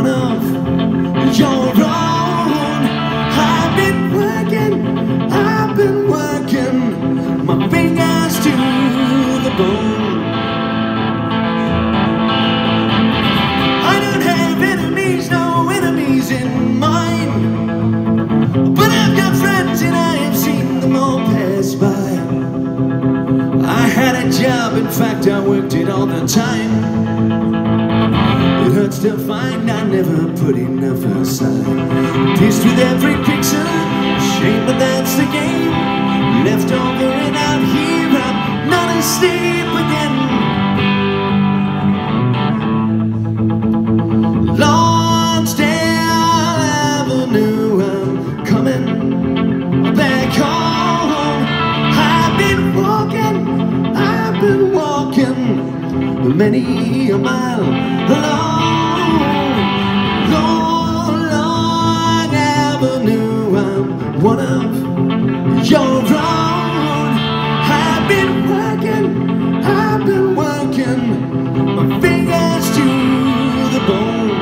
one of your own. I've been working my fingers to the bone. I don't have enemies, no enemies in mind, but I've got friends and I have seen them all pass by. I had a job, in fact I worked it all the time. It hurts to find I never put enough aside. Pissed with every pixel, shame, but that's the game. Left over and out here, I'm not asleep again. Lonsdale Avenue, I'm coming back home. I've been walking many a mile along Long Avenue. I'm one of your own. I've been working my fingers to the bone.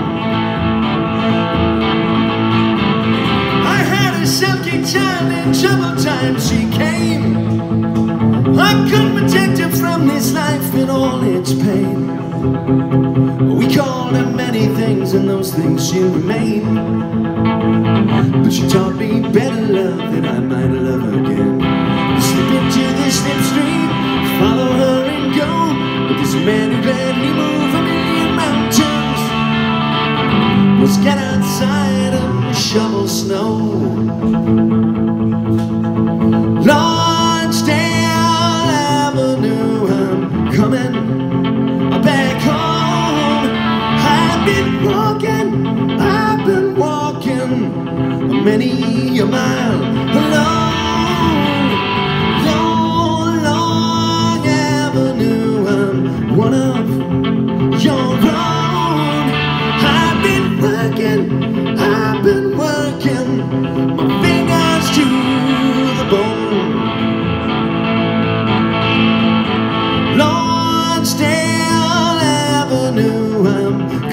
I had a silky child in trouble times she came. I couldn't protect her from this life and all its pain. We called her many things and those things she'll remain. But she taught me better love than I might love again. Slip into the slipstream, follow her and go. But this man who gladly moved a million mountains was get outside and shovel snow. Coming back home. I've been walking many a mile along Long Avenue. I'm one of your own. I've been working my fingers to the bone. Lonsdale Avenue, I'm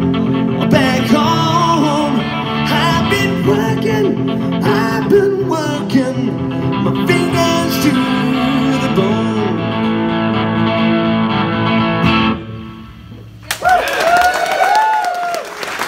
coming back home. I've been working